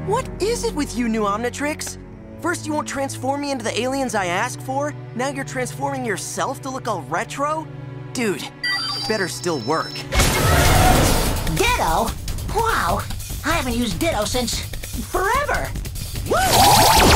What is it with you new Omnitrix? First you won't transform me into the aliens I asked for, now you're transforming yourself to look all retro? Dude, better still work. Ditto? Wow, I haven't used Ditto since forever. Woo!